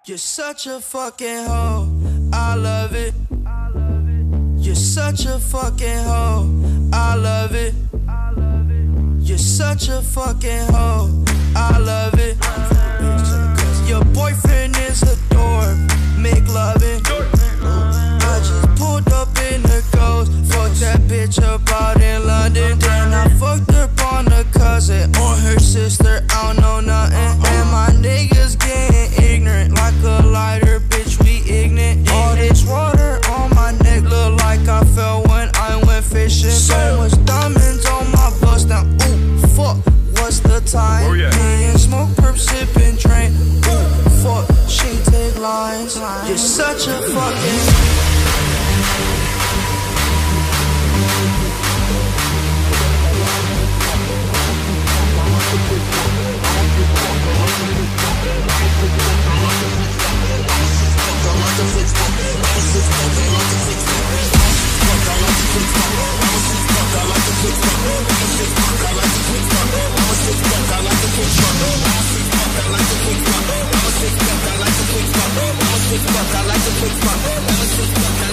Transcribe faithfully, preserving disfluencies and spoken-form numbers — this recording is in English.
You're such a fucking hoe, I love it. You're such a fucking hoe, I love it. You're such a fucking hoe, I love it. Your boyfriend is a dork, make loving. I just pulled up in the ghost, fucked that bitch up out in London. Then I fucked up on a cousin or her sister, I don't know nothing. And my niggas getting ignorant like a lighter, bitch, we ignorant. All this water on my neck look like I fell when I went fishing. So much diamonds on my bust now, ooh, fuck, what's the time? Oh, yeah. Me and smoke, perp, sipping, train, ooh, fuck, she take lines. You're such a fucking... I like to